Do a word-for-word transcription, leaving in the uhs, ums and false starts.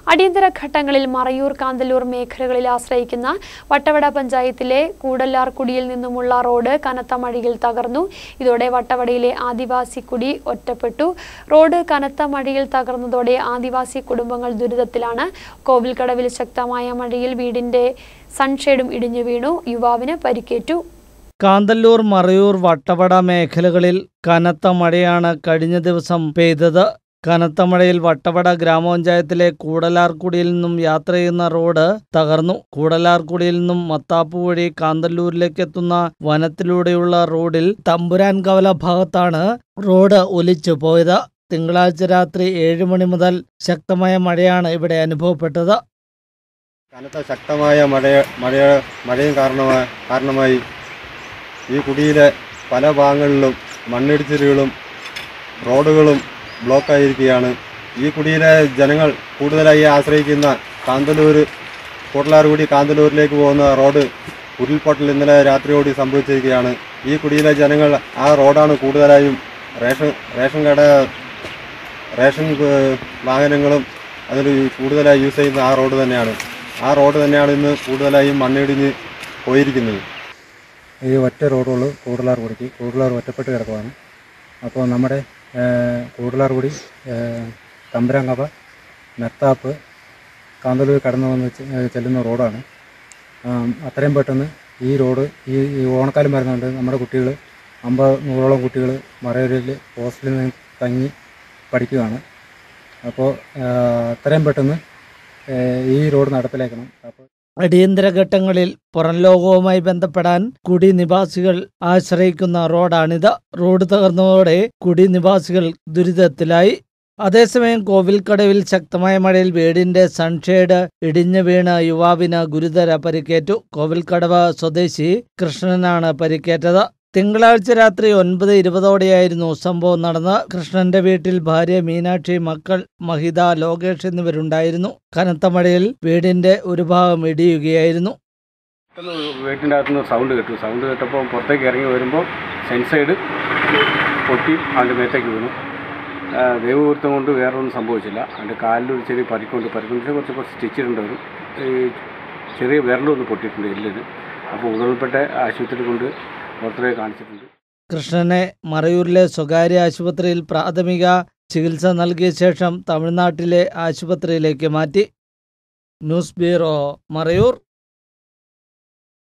അടിയന്തര ഘട്ടങ്ങളിൽ മറയൂർ കാന്തല്ലൂർ മേഖലകളിൽ ആശ്രയിക്കുന്ന വട്ടവട പഞ്ചായത്തിലെ കൂടല്ലാർകുടിയിൽ നിന്നുമുള്ള റോഡ് കനത്ത മഴയിൽ തകർന്നു. ഇതോടെ വട്ടവടയിലെ ആദിവാസി കുടി ഒറ്റപ്പെട്ടു. റോഡ് കനത്ത മഴയിൽ തകർന്നതോടെ ആദിവാസി കുടുംബങ്ങൾ ദുരിതത്തിലാണ്. കോവിൽക്കടവിൽ ശക്തമായ മഴയിൽ വീടിന്റെ സൺഷെയ്ഡും ഇടിഞ്ഞു വീണു. യുവാവിന് പരിക്കേറ്റു. കാന്തല്ലൂർ, മറയൂർ, വട്ടവട മേഖലകളിൽ കനത്ത മഴയാണ് കഴിഞ്ഞ ദിവസം പെയ്തത്. കനത്ത മഴയിൽ വട്ടവട ഗ്രാമപഞ്ചായത്തിലെ കൂടലാർകുടിയിൽ നിന്നും യാത്ര ചെയ്യുന്ന റോഡ് തകർന്നു. കൂടലാർകുടിയിൽ നിന്നും മത്താപ്പ് വഴി കാന്തല്ലൂരിലേക്ക് എത്തുന്ന വനത്തിലൂടെയുള്ള റോഡിൽ തമ്പുരാൻ കവല ഭാഗത്താണ് റോഡ് ഒലിച്ചു പോയത്. തിങ്കളാഴ്ച രാത്രി ഏഴ് മണി മുതൽ ശക്തമായ മഴയാണ് ഇവിടെ അനുഭവപ്പെട്ടത്. കനത്ത ശക്തമായ മഴ മഴ മഴയും കാരണമായി കാരണമായി ഈ കുടിയിലെ പല ഭാഗങ്ങളിലും മണ്ണിടിച്ചിലുകളും റോഡുകളും ബ്ലോക്കായിരിക്കുകയാണ്. ഈ കുടിയിലെ ജനങ്ങൾ കൂടുതലായി ആശ്രയിക്കുന്ന കാന്തല്ലൂർ കൂടലാർകുടി കാന്തല്ലൂരിലേക്ക് പോകുന്ന റോഡ് ഉരുൾപൊട്ടൽ ഇന്നലെ രാത്രിയോടെ സംഭവിച്ചിരിക്കുകയാണ്. ഈ കുടിയിലെ ജനങ്ങൾ ആ റോഡാണ് കൂടുതലായും റേഷൻ റേഷൻ കട റേഷൻ വാഹനങ്ങളും അതിൽ കൂടുതലായി യൂസ് ചെയ്യുന്ന ആ റോഡ് തന്നെയാണ്. ആ റോഡ് തന്നെയാണ് ഇന്ന് കൂടുതലായും മണ്ണിടിഞ്ഞ് പോയിരിക്കുന്നത്. ഈ ഒറ്റ റോഡുള്ളൂ കൂടലാർകുടിക്ക്. കൂടലാർ ഒറ്റപ്പെട്ട് കിടക്കുവാണ്. അപ്പോൾ നമ്മുടെ കൂടലാർകുടി തമ്പുരാങ്കവ മെത്താപ്പ് കാന്തല്ലൂർ കടന്നു വന്ന് ചെല്ലുന്ന റോഡാണ്. അത്രയും പെട്ടെന്ന് ഈ റോഡ് ഈ ഓണക്കാലം വരുന്നുണ്ട്. നമ്മുടെ കുട്ടികൾ അമ്പത് നൂറോളം കുട്ടികൾ മറയൂരിൽ ഹോസ്റ്റലിൽ നിന്ന് തങ്ങി പഠിക്കുകയാണ്. അപ്പോൾ അത്രയും പെട്ടെന്ന് ഈ റോഡ് നടപ്പിലാക്കണം. അപ്പോൾ അടിയന്തര ഘട്ടങ്ങളിൽ പുറം ലോകവുമായി ബന്ധപ്പെടാൻ കുടി നിവാസികൾ ആശ്രയിക്കുന്ന റോഡാണിത്. റോഡ് തകർന്നതോടെ കുടി നിവാസികൾ ദുരിതത്തിലായി. അതേസമയം കോവിൽക്കടവിൽ ശക്തമായ മഴയിൽ വീടിന്റെ സൺഷെയ്ഡ് ഇടിഞ്ഞു വീണ് യുവാവിന് ഗുരുതര പരിക്കേറ്റു. കോവിൽക്കടവ് സ്വദേശി കൃഷ്ണനാണ് പരിക്കേറ്റത്. തിങ്കളാഴ്ച രാത്രി ഒൻപത് ഇരുപതോടെയായിരുന്നു സംഭവം നടന്നത്. കൃഷ്ണന്റെ വീട്ടിൽ ഭാര്യ മീനാക്ഷി, മക്കൾ മഹിത, ലോകേഷ് എന്നിവരുണ്ടായിരുന്നു. കനത്ത മഴയിൽ വീടിന്റെ ഒരു ഭാഗം ഇടിയുകയായിരുന്നു. വീട്ടിൻ്റെ അകത്തുനിന്ന് സൗണ്ട് കേട്ടു. സൗണ്ട് കേട്ടപ്പോൾ പുറത്തേക്ക് ഇറങ്ങി വരുമ്പോൾ സെൻസൈഡ് പൊട്ടി അവൻ്റെ മേത്തേക്ക് വീണു. ദൈവവൃത്തം കൊണ്ട് വേറൊന്നും സംഭവിച്ചില്ല. അവൻ്റെ കാലിലൊരു ചെറിയ പരിക്കുണ്ട്. പരിക്കുണ്ട് കുറച്ച് കുറച്ച് സ്റ്റിച്ചിട്ടുണ്ട്. വരും ഈ ചെറിയ വിരലൊന്ന് പൊട്ടിയിട്ടുണ്ട് എല്ലിന്. അപ്പോൾ ഉടൽപ്പെട്ട ആശുപത്രി കൊണ്ട് പുറത്തേക്ക് കാണിച്ചിട്ടുണ്ട്. കൃഷ്ണനെ മറയൂരിലെ സ്വകാര്യ ആശുപത്രിയിൽ പ്രാഥമിക ചികിത്സ നൽകിയ ശേഷം തമിഴ്നാട്ടിലെ ആശുപത്രിയിലേക്ക് മാറ്റി. News bureau, Marayur.